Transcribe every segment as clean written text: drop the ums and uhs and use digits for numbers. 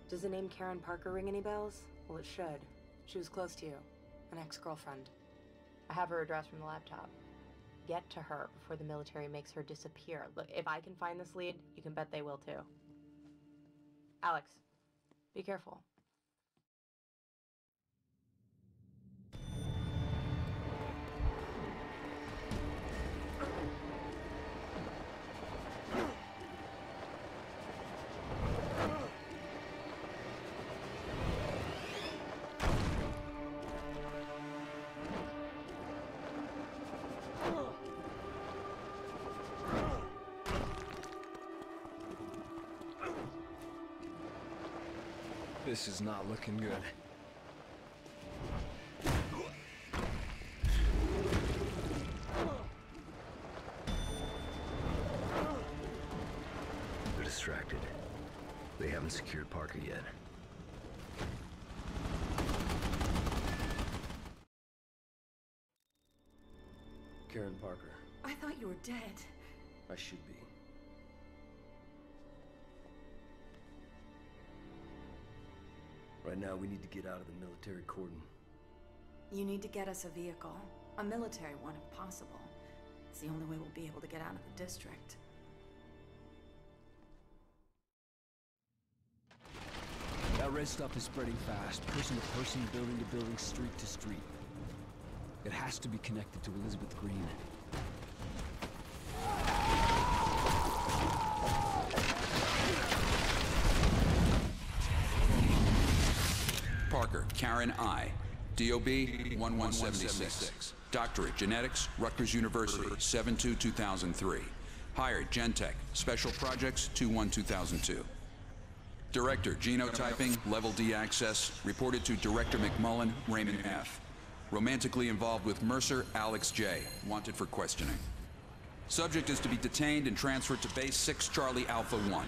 Does the name Karen Parker ring any bells? Well, it should. She was close to you. An ex-girlfriend. I have her address from the laptop. Get to her before the military makes her disappear. Look, if I can find this lead, you can bet they will too. Alex, be careful. This is not looking good. They're distracted. They haven't secured Parker yet. Karen Parker. I thought you were dead. I should be. Right now, we need to get out of the military cordon. You need to get us a vehicle. A military one, if possible. It's the only way we'll be able to get out of the district. That red stuff is spreading fast, person to person, building to building, street to street. It has to be connected to Elizabeth Green. Parker, Karen I. DOB 1176. Doctorate, Genetics, Rutgers University, 7/2/2003. Hired, Gentech, Special Projects, 2/1/2002. Director, Genotyping, Level D Access, reported to Director McMullen, Raymond F. Romantically involved with Mercer, Alex J. Wanted for questioning. Subject is to be detained and transferred to Base 6 Charlie Alpha 1.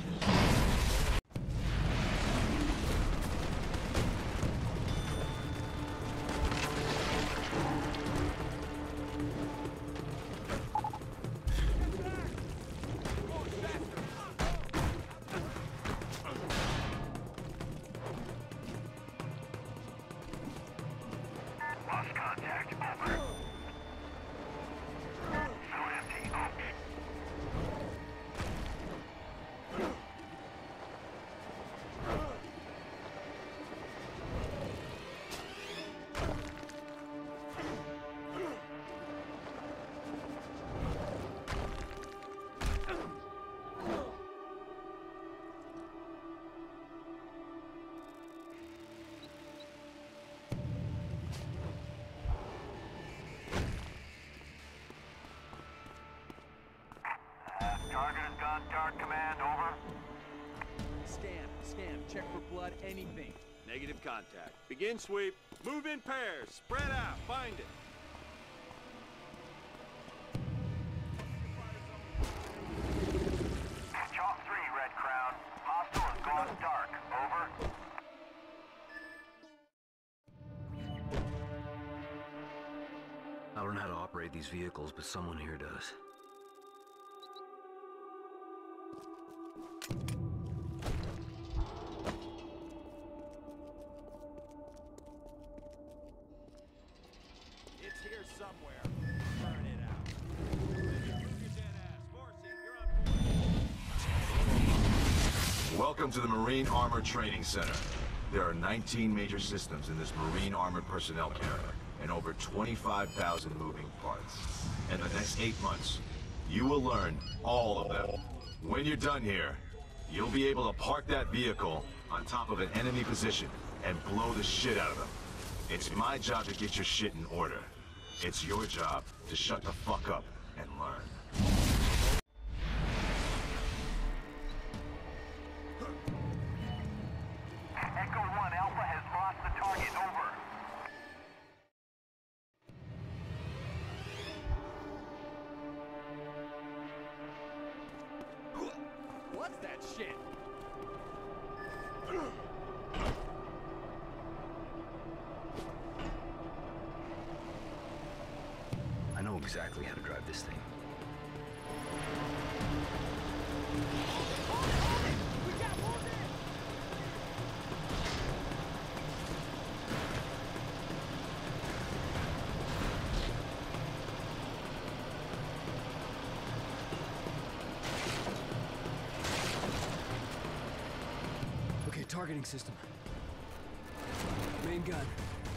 Target has gone dark, command, over. Scan, check for blood, anything. Negative contact. Begin sweep. Move in pairs. Spread out. Find it. Chalk 3, Red Crown. Hostile has gone dark, over. I don't know how to operate these vehicles, but someone here does. It's here somewhere. Burn it out. Move your dead ass. Morrissey, you're on. Welcome to the Marine Armor Training Center. There are 19 major systems in this Marine Armored Personnel Carrier, and over 25,000 moving parts. In the next 8 months, you will learn all of them. When you're done here, you'll be able to park that vehicle on top of an enemy position and blow the shit out of them. It's my job to get your shit in order. It's your job to shut the fuck up and learn. Echo 1, Alpha has lost the target, over. What's that shit? I know exactly how to drive this thing. We got wounded! training system. Main gun.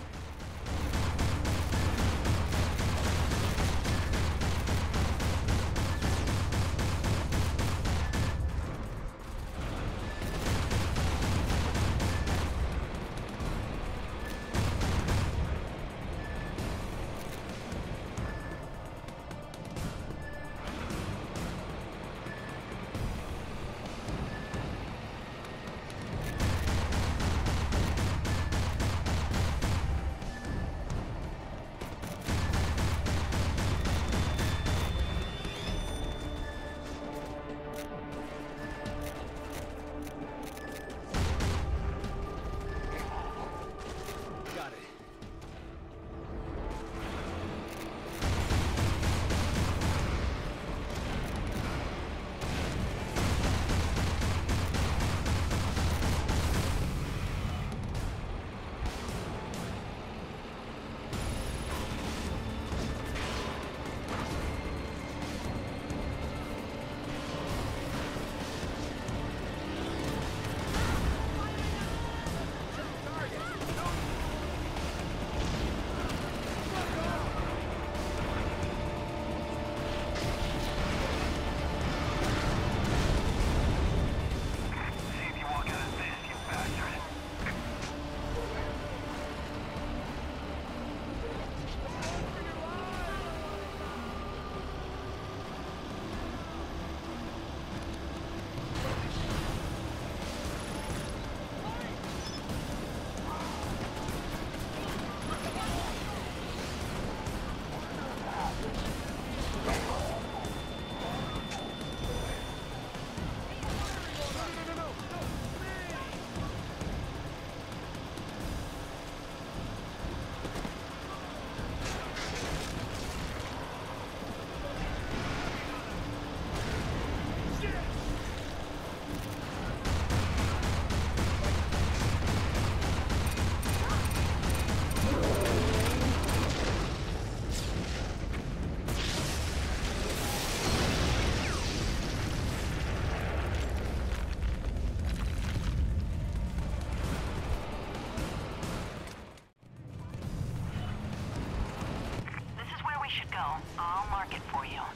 I'll mark it for you.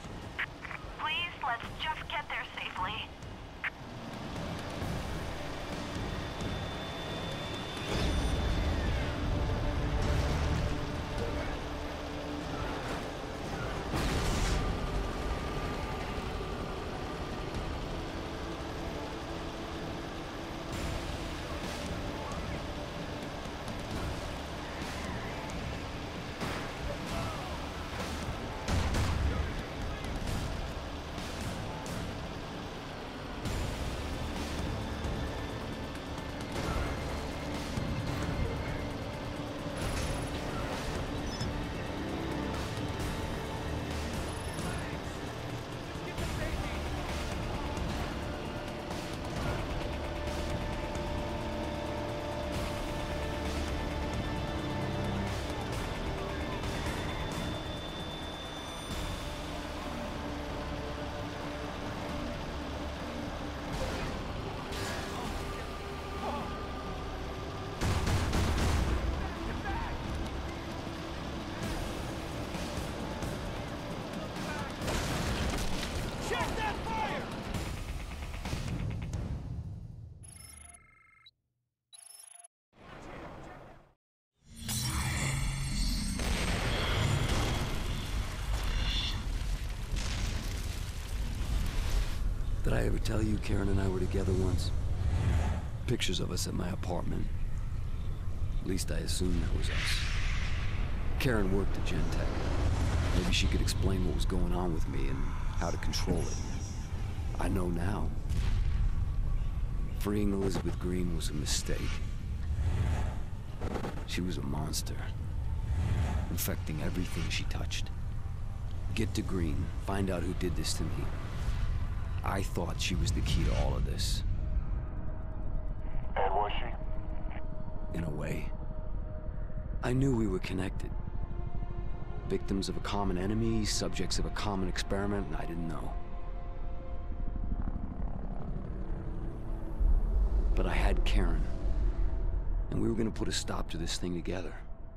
Please, let's just get there safely. Did I ever tell you Karen and I were together once? Pictures of us at my apartment. At least I assumed that was us. Karen worked at Gentech. Maybe she could explain what was going on with me and how to control it. I know now. Freeing Elizabeth Green was a mistake. She was a monster, infecting everything she touched. Get to Green, find out who did this to me. I thought she was the key to all of this. And was she? In a way. I knew we were connected. Victims of a common enemy, subjects of a common experiment, and I didn't know. But I had Karen. And we were gonna put a stop to this thing together.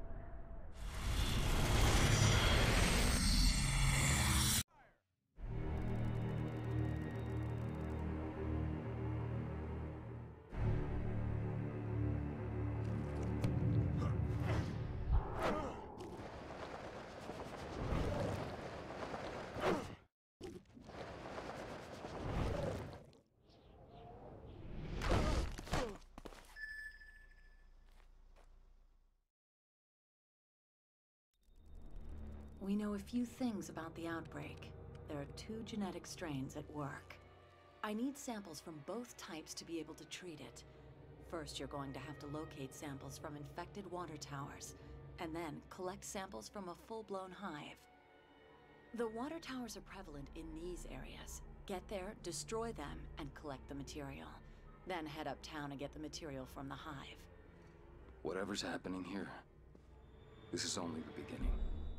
We know a few things about the outbreak. There are 2 genetic strains at work. I need samples from both types to be able to treat it. First, you're going to have to locate samples from infected water towers, and then collect samples from a full-blown hive. The water towers are prevalent in these areas. Get there, destroy them, and collect the material. Then head uptown and get the material from the hive. Whatever's happening here, this is only the beginning.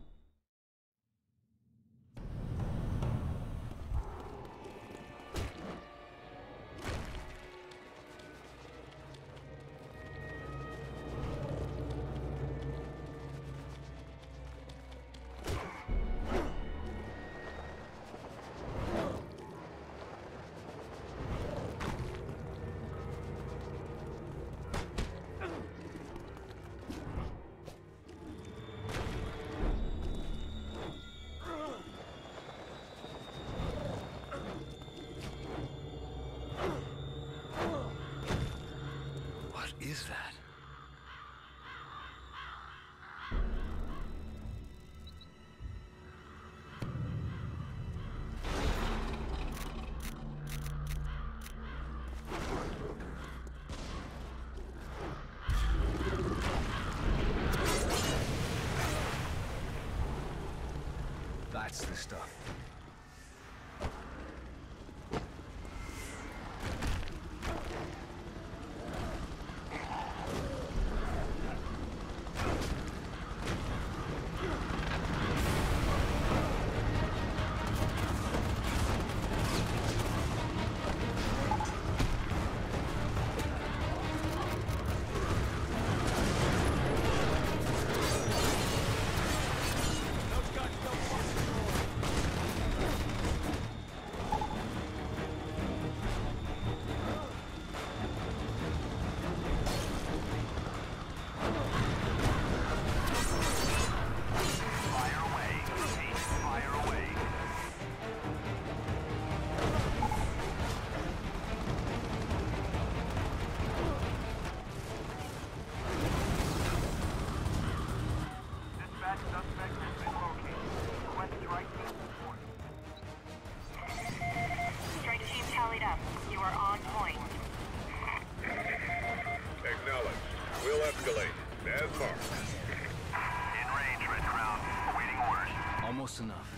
What is that? That's the stuff. Escalate. As marked. In range, Red Crown. Awaiting orders. Almost enough.